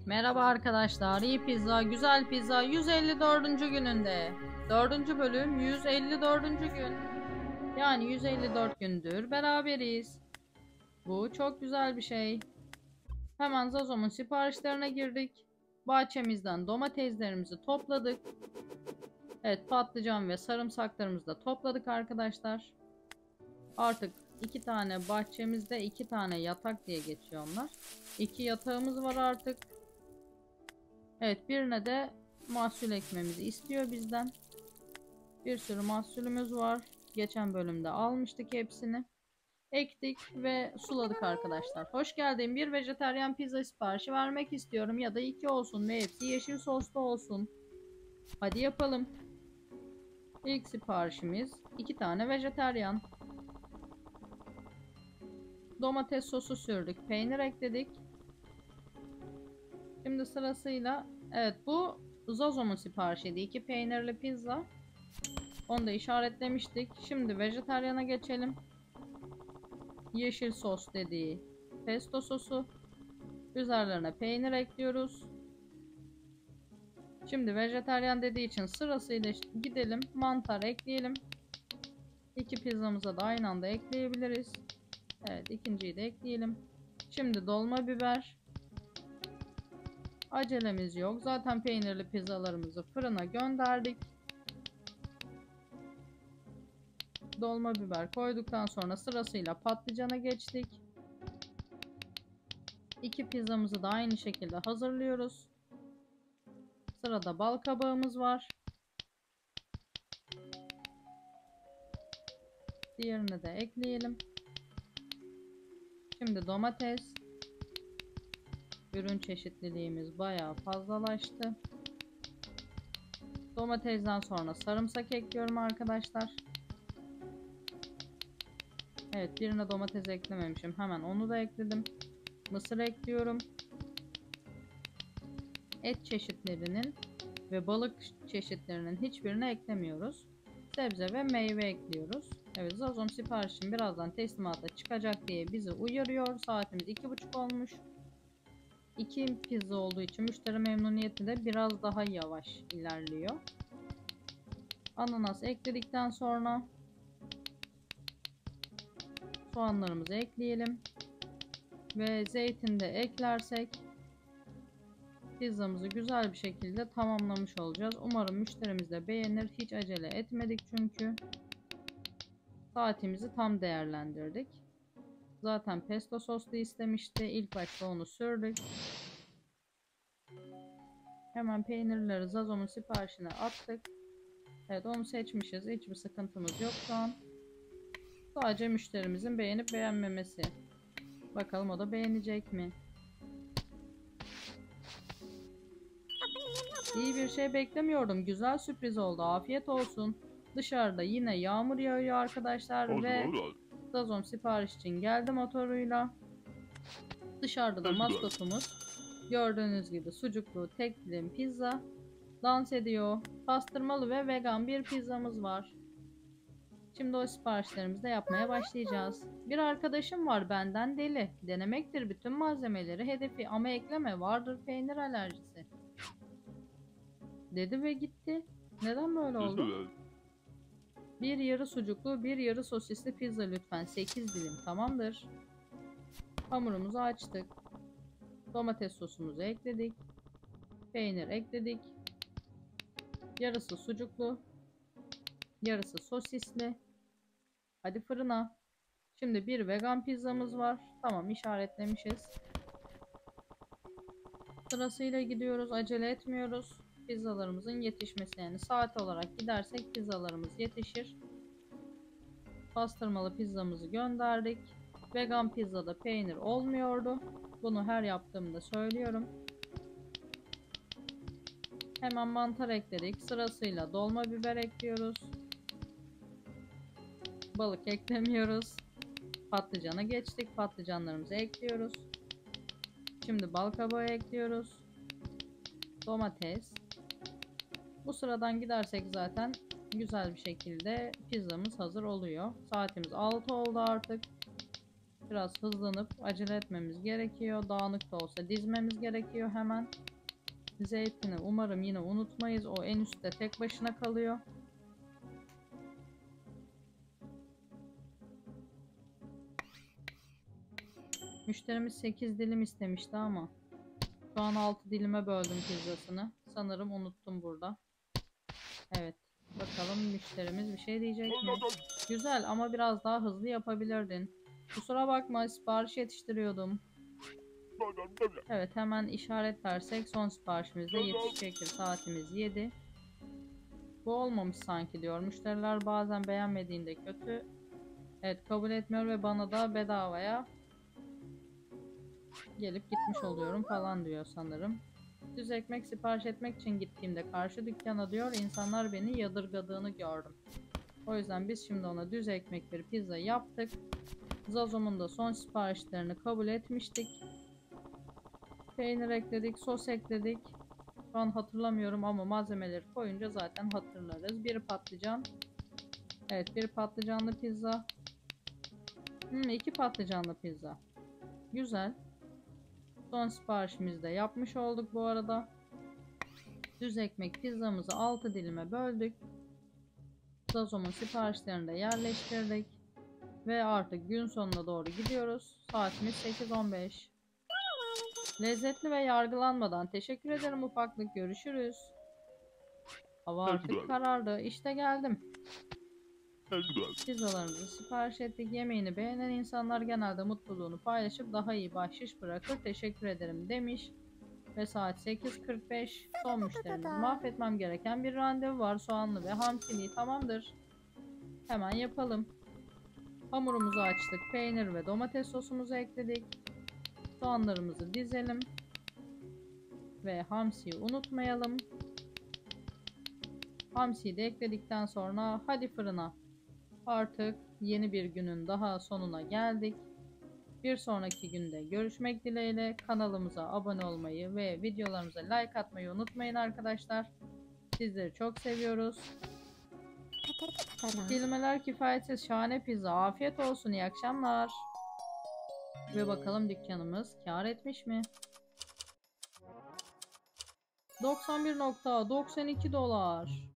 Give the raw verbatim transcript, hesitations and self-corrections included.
Merhaba arkadaşlar, iyi pizza, güzel pizza yüz elli dördüncü gününde. dördüncü bölüm yüz elli dördüncü gün. Yani yüz elli dört gündür beraberiz. Bu çok güzel bir şey. Hemen Zazom'un siparişlerine girdik. Bahçemizden domateslerimizi topladık. Evet, patlıcan ve sarımsaklarımızı da topladık arkadaşlar. Artık iki tane bahçemizde iki tane yatak diye geçiyor onlar. İki yatağımız var artık. Evet, birine de mahsul ekmemizi istiyor bizden. Bir sürü mahsulümüz var. Geçen bölümde almıştık hepsini. Ektik ve suladık arkadaşlar. Hoş geldin. Bir vejetaryen pizza siparişi vermek istiyorum. Ya da iki olsun ve hepsi yeşil soslu olsun. Hadi yapalım. İlk siparişimiz iki tane vejetaryen. Domates sosu sürdük. Peynir ekledik. Şimdi sırasıyla evet, bu Zazom'un siparişiydi. İki peynirli pizza. Onu da işaretlemiştik. Şimdi vejetaryana geçelim. Yeşil sos dediği pesto sosu. Üzerlerine peynir ekliyoruz. Şimdi vejetaryen dediği için sırasıyla gidelim. Mantar ekleyelim. İki pizzamıza da aynı anda ekleyebiliriz. Evet, ikinciyi de ekleyelim. Şimdi dolma biber. Acelemiz yok. Zaten peynirli pizzalarımızı fırına gönderdik. Dolma biber koyduktan sonra sırasıyla patlıcana geçtik. İki pizzamızı da aynı şekilde hazırlıyoruz. Sırada bal kabağımız var. Diğerini de ekleyelim. Şimdi domates. Ürün çeşitliliğimiz bayağı fazlalaştı. Domatesden sonra sarımsak ekliyorum arkadaşlar. Evet, birine domates eklememişim. Hemen onu da ekledim. Mısır ekliyorum. Et çeşitlerinin ve balık çeşitlerinin hiçbirini eklemiyoruz. Sebze ve meyve ekliyoruz. Evet, Zazom siparişim birazdan teslimata çıkacak diye bizi uyarıyor. Saatimiz iki buçuk olmuş. İki pizza olduğu için müşteri memnuniyeti de biraz daha yavaş ilerliyor. Ananas ekledikten sonra soğanlarımızı ekleyelim. Ve zeytin de eklersek pizzamızı güzel bir şekilde tamamlamış olacağız. Umarım müşterimiz de beğenir. Hiç acele etmedik çünkü. Saatimizi tam değerlendirdik. Zaten pesto soslu istemişti. İlk başta onu sürdük. Hemen peynirleri Zazom'un siparişine attık. Evet, onu seçmişiz. Hiçbir sıkıntımız yok şu an. Sadece müşterimizin beğenip beğenmemesi. Bakalım o da beğenecek mi? İyi bir şey beklemiyordum. Güzel sürpriz oldu. Afiyet olsun. Dışarıda yine yağmur yağıyor arkadaşlar ve Zazom sipariş için geldi motoruyla. Dışarıda da maskotumuz gördüğünüz gibi sucuklu tek dilim pizza dans ediyor. Pastırmalı ve vegan bir pizzamız var. Şimdi o siparişlerimizi de yapmaya başlayacağız. Bir arkadaşım var benden deli. Denemektir bütün malzemeleri hedefi ama ekleme, vardır peynir alerjisi. Dedi ve gitti. Neden böyle oldu? Bir yarı sucuklu, bir yarı sosisli pizza lütfen. sekiz dilim tamamdır. Hamurumuzu açtık. Domates sosumuzu ekledik. Peynir ekledik. Yarısı sucuklu, yarısı sosisli. Hadi fırına. Şimdi bir vegan pizzamız var. Tamam, işaretlemişiz. Sırasıyla gidiyoruz. Acele etmiyoruz. Pizzalarımızın yetişmesi, yani saat olarak gidersek pizzalarımız yetişir. Pastırmalı pizzamızı gönderdik. Vegan pizzada peynir olmuyordu. Bunu her yaptığımda söylüyorum. Hemen mantar ekledik. Sırasıyla dolma biber ekliyoruz. Balık eklemiyoruz. Patlıcana geçtik. Patlıcanlarımızı ekliyoruz. Şimdi bal kabağı ekliyoruz. Domates. Bu sıradan gidersek zaten güzel bir şekilde pizzamız hazır oluyor. Saatimiz altı oldu artık. biraz hızlanıp acele etmemiz gerekiyor. Dağınık da olsa dizmemiz gerekiyor hemen. Zeytini umarım yine unutmayız. O en üstte tek başına kalıyor. Müşterimiz sekiz dilim istemişti ama şu an altı dilime böldüm pizzasını. Sanırım unuttum burada. Evet. Bakalım müşterimiz bir şey diyecek mi? Güzel ama biraz daha hızlı yapabilirdin. Kusura bakma, sipariş yetiştiriyordum. Evet, hemen işaretlersek son siparişimizde yetişecektir. Saatimiz yedi. Bu olmamış sanki diyor. Müşteriler bazen beğenmediğinde kötü. Evet, kabul etmiyor ve bana da bedavaya gelip gitmiş oluyorum falan diyor sanırım. Düz ekmek sipariş etmek için gittiğimde karşı dükkana diyor, insanlar beni yadırgadığını gördüm. O yüzden biz şimdi ona düz ekmek bir pizza yaptık. Zazom'un da son siparişlerini kabul etmiştik. Peynir ekledik, sos ekledik. Şu an hatırlamıyorum ama malzemeleri koyunca zaten hatırlarız. Bir patlıcan. Evet, bir patlıcanlı pizza. Hmm, iki patlıcanlı pizza. Güzel. Son siparişimizi de yapmış olduk bu arada. Düz ekmek pizzamızı altı dilime böldük. Zazom'un siparişlerini de yerleştirdik. Ve artık gün sonuna doğru gidiyoruz. Saatimiz sekiz on beş. Lezzetli ve yargılanmadan teşekkür ederim ufaklık. Görüşürüz. Hava artık karardı. İşte geldim. Pizzalarımızı sipariş ettik. Yemeğini beğenen insanlar genelde mutluluğunu paylaşıp daha iyi bahşiş bırakır. Teşekkür ederim demiş. Ve saat sekiz kırk beş. Son müşterimiz. Mahvetmem gereken bir randevu var. Soğanlı ve hamsili. Tamamdır. Hemen yapalım. Hamurumuzu açtık. Peynir ve domates sosumuzu ekledik. Soğanlarımızı dizelim. Ve hamsiyi unutmayalım. Hamsiyi de ekledikten sonra hadi fırına. Artık yeni bir günün daha sonuna geldik. Bir sonraki günde görüşmek dileğiyle. Kanalımıza abone olmayı ve videolarımıza like atmayı unutmayın arkadaşlar. Sizleri çok seviyoruz. Kelimeler kifayetsiz, şahane pizza. Afiyet olsun, iyi akşamlar. Ve bakalım dükkanımız kâr etmiş mi? doksan bir nokta doksan iki dolar.